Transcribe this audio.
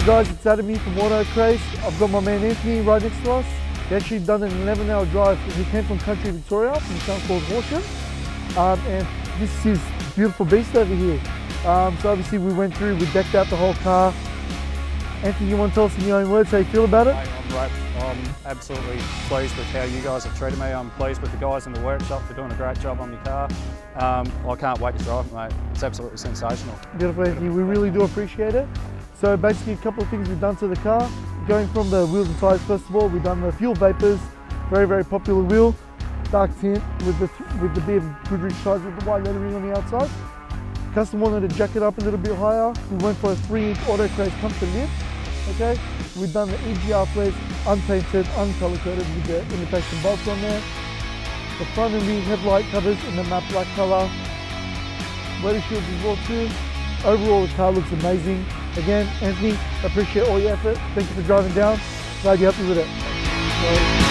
guys, it's Adam here from Autocraze. I've got my man Anthony right next to us. He actually done an 11-hour drive. He came from country Victoria, from a town called Horsham. And this is his beautiful beast over here. So obviously we went through, we decked out the whole car. Anthony, you want to tell us in your own words how you feel about it? Hey, I'm great. I'm absolutely pleased with how you guys have treated me. I'm pleased with the guys in the workshop for doing a great job on my car. I can't wait to drive it, mate. It's absolutely sensational. Beautiful, Anthony. We really do appreciate it. So basically a couple of things we've done to the car. Going from the wheels and tyres, first of all, we've done the fuel vapors, very popular wheel, dark tint with the bit of Goodrich tyres with the white lettering on the outside. Custom wanted to jack it up a little bit higher. We went for a 3-inch Autocraze comfort lift. Okay, we've done the EGR flares, unpainted, uncolour coded with the imitation bolts on there. The front and rear headlight covers in the matte black colour. Weather shields as well too. Overall, the car looks amazing. Again, Anthony, I appreciate all your effort. Thank you for driving down. Glad you're happy with it.